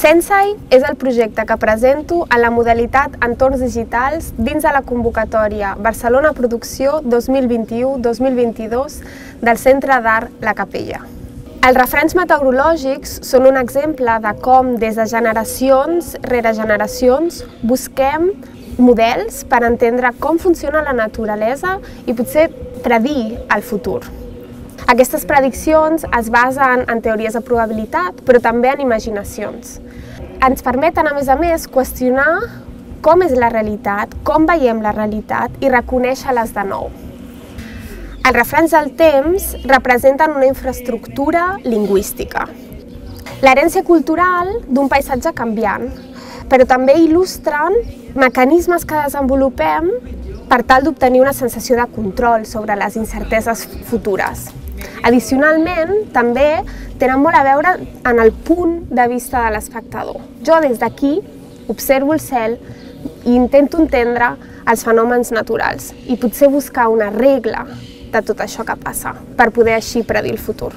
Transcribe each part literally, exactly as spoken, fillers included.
Sensei és el projecte que presento en la modalitat Entorns Digitals dins de la convocatòria Barcelona Producció dos mil vint-i-u dos mil vint-i-dos del Centre d'Art La Capella. Els refranys meteorològics són un exemple de com, des de generacions rere generacions, busquem models per entendre com funciona la naturalesa i potser predir el futur. Aquestes prediccions es basen en teories de probabilitat, però també en imaginacions. Ens permeten, a més a més, qüestionar com és la realitat, com veiem la realitat i reconèixer-les de nou. Els refranys del temps representen una infraestructura lingüística. L'herència cultural d'un paisatge canviant, però també il·lustren mecanismes que desenvolupem per tal d'obtenir una sensació de control sobre les incerteses futures. Addicionalment, també tenen molt a veure en el punt de vista de l'espectador. Jo des d'aquí observo el cel i intento entendre els fenòmens naturals i potser buscar una regla de tot això que passa per poder així predir el futur.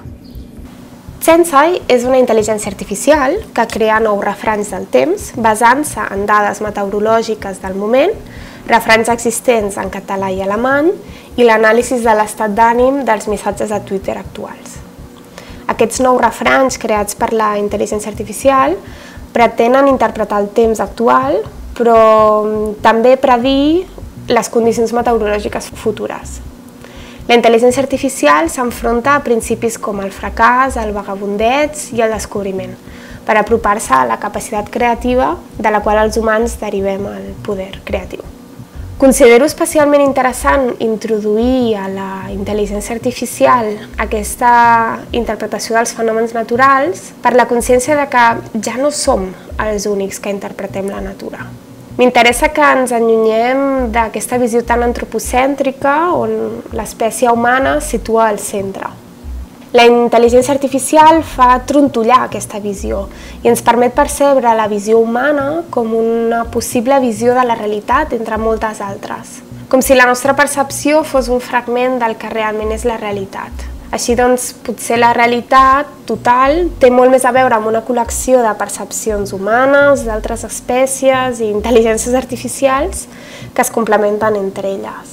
Sensei és una intel·ligència artificial que crea nous refranys del temps basant-se en dades meteorològiques del moment, refranys existents en català i alemany i l'anàlisi de l'estat d'ànim dels missatges de Twitter actuals. Aquests nous refranys creats per la intel·ligència artificial pretenen interpretar el temps actual, però també predir les condicions meteorològiques futures. La intel·ligència artificial s'enfronta a principis com el fracàs, el vagabundeig i el descobriment, per apropar-se a la capacitat creativa de la qual els humans derivem el poder creatiu. Considero especialment interessant introduir a la intel·ligència artificial aquesta interpretació dels fenòmens naturals per la consciència de que ja no som els únics que interpretem la natura. M'interessa que ens allunyem d'aquesta visió tan antropocèntrica on l'espècie humana es situa al centre. La intel·ligència artificial fa trontollar aquesta visió i ens permet percebre la visió humana com una possible visió de la realitat entre moltes altres. Com si la nostra percepció fos un fragment del que realment és la realitat. Així doncs, potser la realitat total té molt més a veure amb una col·lecció de percepcions humanes, d'altres espècies i intel·ligències artificials que es complementen entre elles.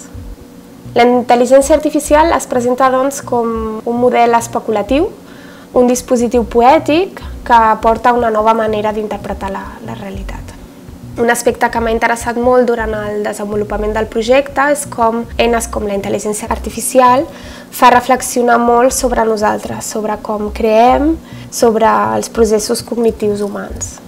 La intel·ligència artificial es presenta doncs, com un model especulatiu, un dispositiu poètic que aporta una nova manera d'interpretar la, la realitat. Un aspecte que m'ha interessat molt durant el desenvolupament del projecte és com eines com la intel·ligència artificial fa reflexionar molt sobre nosaltres, sobre com creem, sobre els processos cognitius humans.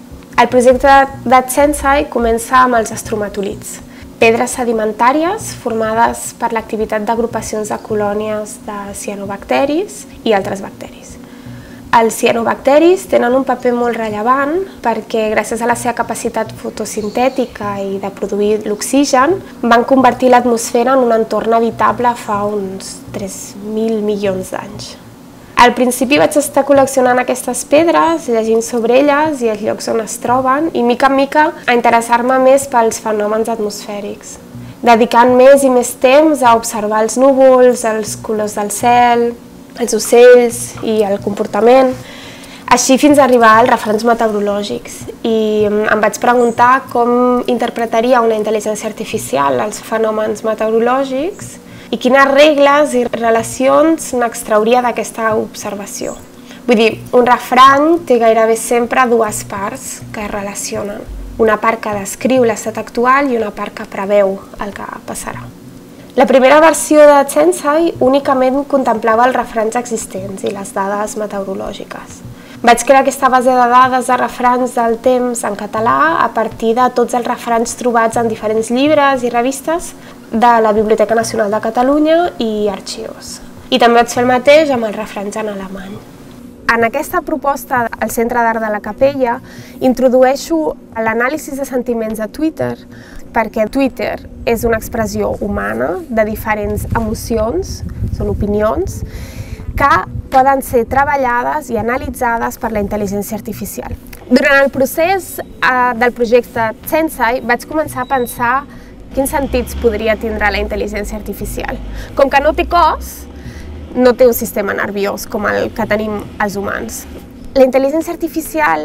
El projecte de Sensei comença amb els astromatolits, pedres sedimentàries formades per l'activitat d'agrupacions de colònies de cianobacteris i altres bacteris. Els cianobacteris tenen un paper molt rellevant perquè gràcies a la seva capacitat fotosintètica i de produir l'oxigen van convertir l'atmosfera en un entorn habitable fa uns tres mil milions d'anys. Al principi vaig estar col·leccionant aquestes pedres, llegint sobre elles i els llocs on es troben i, mica en mica, a interessar-me més pels fenòmens atmosfèrics, dedicant més i més temps a observar els núvols, els colors del cel, els ocells i el comportament, així fins a arribar als refranys meteorològics. I em vaig preguntar com interpretaria una intel·ligència artificial els fenòmens meteorològics i quines regles i relacions n'extrauria d'aquesta observació. Vull dir, un refrany té gairebé sempre dues parts que es relacionen. Una part que descriu l'estat actual i una part que preveu el que passarà. La primera versió de Sensei únicament contemplava els refranys existents i les dades meteorològiques. Vaig crear aquesta base de dades de refranys del temps en català a partir de tots els refranys trobats en diferents llibres i revistes de la Biblioteca Nacional de Catalunya i arxius. I també vaig fer el mateix amb els refranys en alemany. En aquesta proposta al Centre d'Art de la Capella introdueixo l'anàlisi de sentiments a Twitter perquè Twitter és una expressió humana de diferents emocions, són opinions, que poden ser treballades i analitzades per la intel·ligència artificial. Durant el procés del projecte Sensei vaig començar a pensar quins sentits podria tindre la intel·ligència artificial. Com que no té cos, no té un sistema nerviós com el que tenim els humans. La intel·ligència artificial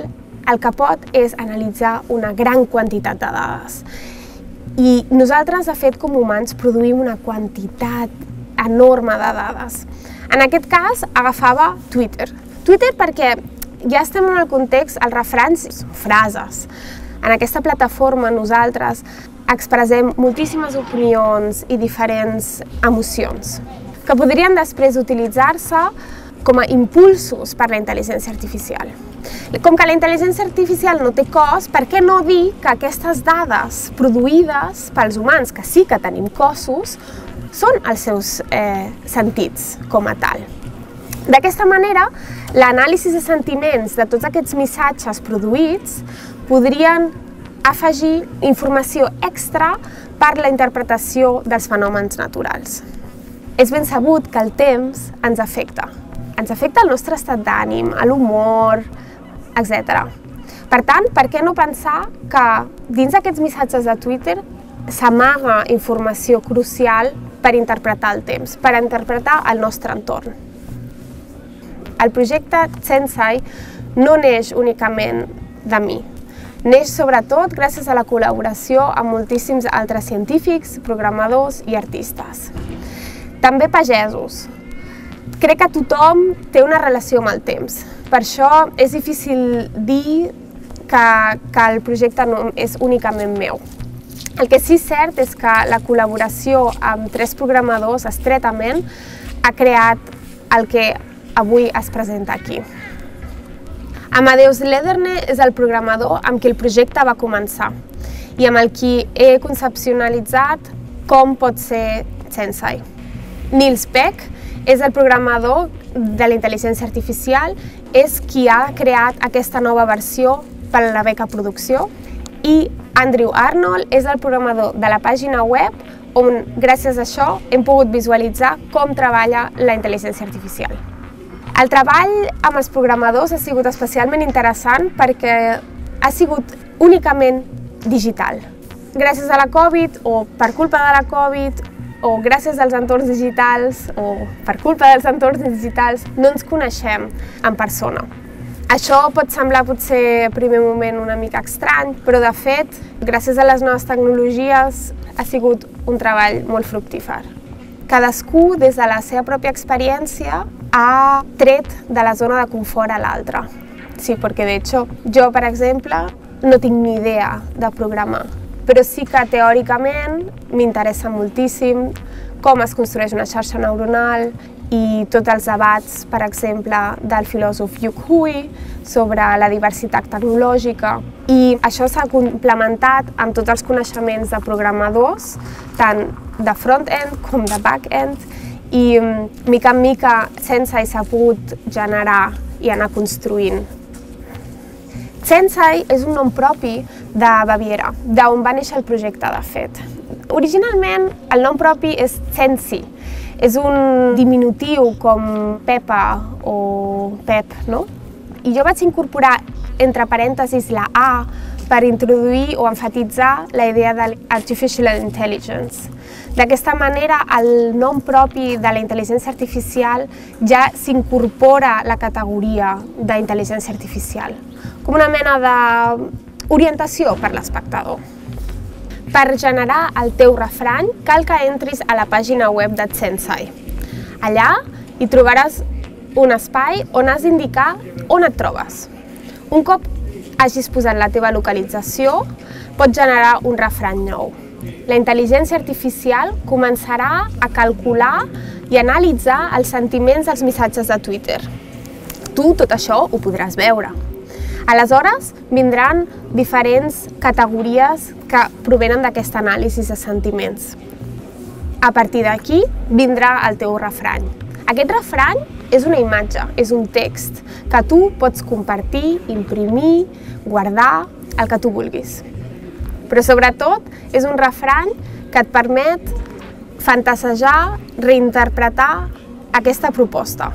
el que pot és analitzar una gran quantitat de dades. I nosaltres, de fet, com humans, produïm una quantitat enorme de dades. En aquest cas, agafava Twitter. Twitter perquè ja estem en el context, els refranys són frases. En aquesta plataforma nosaltres expressem moltíssimes opinions i diferents emocions que podrien després utilitzar-se com a impulsos per la intel·ligència artificial. Com que la intel·ligència artificial no té cos, per què no dir que aquestes dades produïdes pels humans, que sí que tenim cossos, són els seus eh, sentits com a tal? D'aquesta manera, l'anàlisi de sentiments de tots aquests missatges produïts podrien afegir informació extra per la interpretació dels fenòmens naturals. És ben sabut que el temps ens afecta. Ens afecta el nostre estat d'ànim, l'humor, etcètera. Per tant, per què no pensar que dins d'aquests missatges de Twitter s'amaga informació crucial per interpretar el temps, per interpretar el nostre entorn? El projecte Sensei no neix únicament de mi. Neix sobretot gràcies a la col·laboració amb moltíssims altres científics, programadors i artistes. També pagesos. Crec que tothom té una relació amb el temps. Per això és difícil dir que, que el projecte no és únicament meu. El que sí és cert és que la col·laboració amb tres programadors estretament ha creat el que avui es presenta aquí. Amadeus Lederne és el programador amb qui el projecte va començar i amb el qui he conceptualitzat com pot ser Sensei. Niels Beck és el programador de la intel·ligència artificial, és qui ha creat aquesta nova versió per a la beca producció, i Andrew Arnold és el programador de la pàgina web on, gràcies a això, hem pogut visualitzar com treballa la intel·ligència artificial. El treball amb els programadors ha sigut especialment interessant perquè ha sigut únicament digital. Gràcies a la Covid o per culpa de la Covid o gràcies als entorns digitals o per culpa dels entorns digitals no ens coneixem en persona. Això pot semblar potser a primer moment una mica estrany, però de fet, gràcies a les noves tecnologies, ha sigut un treball molt fructífer. Cadascú, des de la seva pròpia experiència, ha tret de la zona de confort a l'altre. Sí, perquè de hecho, jo, per exemple, no tinc ni idea de programar, però sí que teòricament m'interessa moltíssim com es construeix una xarxa neuronal i tots els debats, per exemple, del filòsof Yuc Hui sobre la diversitat tecnològica. I això s'ha complementat amb tots els coneixements de programadors, tant de front-end com de back-end, i mica en mica Sensei s'ha pogut generar i anar construint. Sensei és un nom propi de Baviera, d'on va néixer el projecte, de fet. Originalment, el nom propi és Sensi. És un diminutiu com Pepa o Pep, no? I jo vaig incorporar entre parèntesis la A per introduir o enfatitzar la idea de l'Artificial Intelligence. D'aquesta manera, el nom propi de la intel·ligència artificial ja s'incorpora la categoria d'intel·ligència artificial, com una mena d'orientació per l'espectador. Per generar el teu refrany, cal que entris a la pàgina web de Sensei. Allà hi trobaràs un espai on has d'indicar on et trobes. Un cop hagis posat la teva localització, pots generar un refrany nou. La intel·ligència artificial començarà a calcular i analitzar els sentiments dels missatges de Twitter. Tu tot això ho podràs veure. Aleshores, vindran diferents categories que provenen d'aquesta anàlisi de sentiments. A partir d'aquí, vindrà el teu refrany. Aquest refrany és una imatge, és un text que tu pots compartir, imprimir, guardar, el que tu vulguis. Però sobretot és un refrany que et permet fantasejar, reinterpretar aquesta proposta.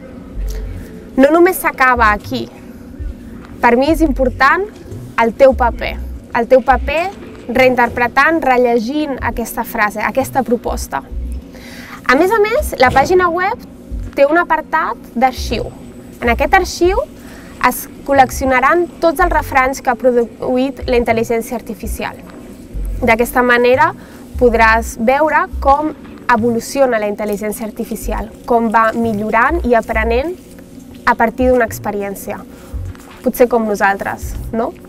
No només s'acaba aquí. Per mi és important el teu paper, el teu paper reinterpretant, rellegint aquesta frase, aquesta proposta. A més a més, la pàgina web té un apartat d'arxiu. En aquest arxiu Es col·leccionaran tots els refranys que ha produït la intel·ligència artificial. D'aquesta manera podràs veure com evoluciona la intel·ligència artificial, com va millorant i aprenent a partir d'una experiència. Potser com nosaltres, no?